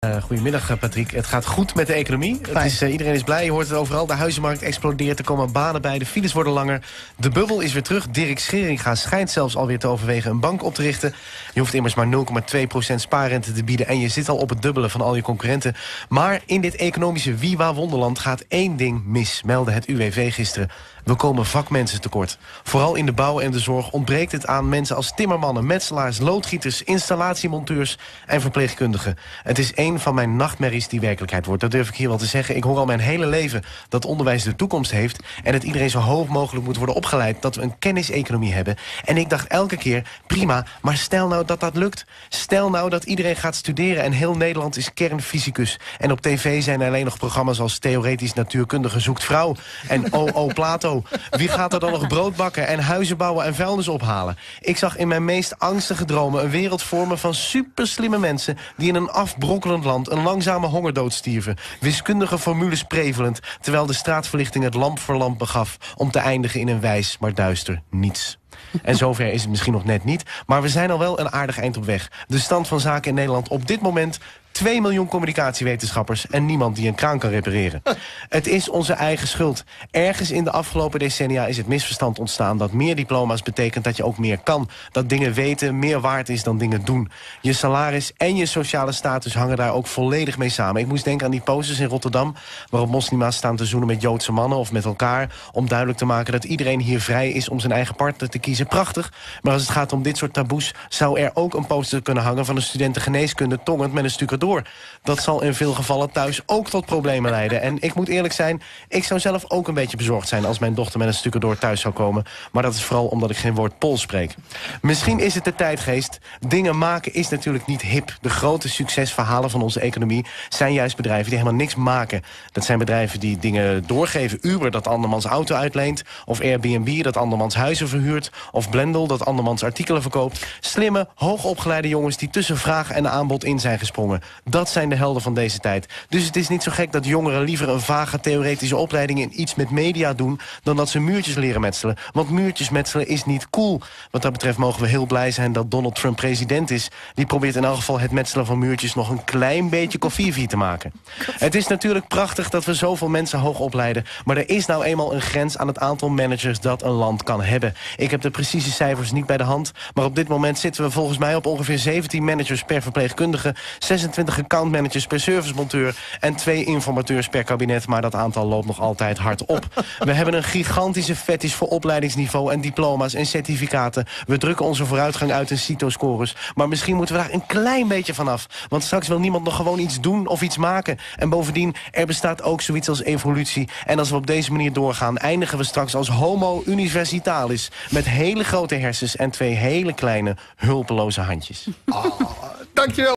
Goedemiddag, Patrick. Het gaat goed met de economie. Iedereen is blij, je hoort het overal. De huizenmarkt explodeert, er komen banen bij, de files worden langer. De bubbel is weer terug. Dirk Scheringa schijnt zelfs alweer te overwegen een bank op te richten. Je hoeft immers maar 0,2% spaarrente te bieden en je zit al op het dubbele van al je concurrenten. Maar in dit economische wiewa-wonderland gaat één ding mis, meldde het UWV gisteren. We komen vakmensen tekort. Vooral in de bouw en de zorg ontbreekt het aan mensen als timmermannen, metselaars, loodgieters, installatiemonteurs en verpleegkundigen. Het is één van mijn nachtmerries die werkelijkheid wordt. Dat durf ik hier wel te zeggen. Ik hoor al mijn hele leven dat onderwijs de toekomst heeft en dat iedereen zo hoog mogelijk moet worden opgeleid, dat we een kenniseconomie hebben. En ik dacht elke keer, prima, maar stel nou dat dat lukt. Stel nou dat iedereen gaat studeren en heel Nederland is kernfysicus. En op tv zijn er alleen nog programma's als Theoretisch Natuurkundige Zoekt Vrouw en O.O. Plato. Wie gaat er dan nog brood bakken en huizen bouwen en vuilnis ophalen? Ik zag in mijn meest angstige dromen een wereld vormen van superslimme mensen die in een afbrokkelend land een langzame hongerdood stierven. Wiskundige formules prevelend, terwijl de straatverlichting het lamp voor lamp begaf om te eindigen in een wijs, maar duister niets. En zover is het misschien nog net niet, maar we zijn al wel een aardig eind op weg. De stand van zaken in Nederland op dit moment: 2 miljoen communicatiewetenschappers en niemand die een kraan kan repareren. Het is onze eigen schuld. Ergens in de afgelopen decennia is het misverstand ontstaan dat meer diploma's betekent dat je ook meer kan. Dat dingen weten meer waard is dan dingen doen. Je salaris en je sociale status hangen daar ook volledig mee samen. Ik moest denken aan die posters in Rotterdam waarop moslima's staan te zoenen met Joodse mannen of met elkaar, om duidelijk te maken dat iedereen hier vrij is om zijn eigen partner te kiezen. Prachtig, maar als het gaat om dit soort taboes zou er ook een poster kunnen hangen van een studenten geneeskunde tongend met een stucadoor. Dat zal in veel gevallen thuis ook tot problemen leiden. En ik moet eerlijk zijn, ik zou zelf ook een beetje bezorgd zijn als mijn dochter met een stucadoor thuis zou komen. Maar dat is vooral omdat ik geen woord Pools spreek. Misschien is het de tijdgeest. Dingen maken is natuurlijk niet hip. De grote succesverhalen van onze economie zijn juist bedrijven die helemaal niks maken. Dat zijn bedrijven die dingen doorgeven. Uber dat andermans auto uitleent. Of Airbnb dat andermans huizen verhuurt. Of Blendel dat andermans artikelen verkoopt. Slimme, hoogopgeleide jongens die tussen vraag en aanbod in zijn gesprongen. Dat zijn de helden van deze tijd. Dus het is niet zo gek dat jongeren liever een vage theoretische opleiding in iets met media doen dan dat ze muurtjes leren metselen. Want muurtjes metselen is niet cool. Wat dat betreft mogen we heel blij zijn dat Donald Trump president is. Die probeert in elk geval het metselen van muurtjes nog een klein beetje koffie te maken. Het is natuurlijk prachtig dat we zoveel mensen hoog opleiden, maar er is nou eenmaal een grens aan het aantal managers dat een land kan hebben. Ik heb de precieze cijfers niet bij de hand, maar op dit moment zitten we volgens mij op ongeveer 17 managers per verpleegkundige, 26 accountmanagers per servicemonteur en 2 informateurs per kabinet, maar dat aantal loopt nog altijd hard op. We hebben een gigantische fetish voor opleidingsniveau en diploma's en certificaten. We drukken onze vooruitgang uit in CITO-scores, maar misschien moeten we daar een klein beetje vanaf, want straks wil niemand nog gewoon iets doen of iets maken. En bovendien, er bestaat ook zoiets als evolutie. En als we op deze manier doorgaan, eindigen we straks als homo universitalis, met hele grote hersens en 2 hele kleine, hulpeloze handjes. Dankjewel.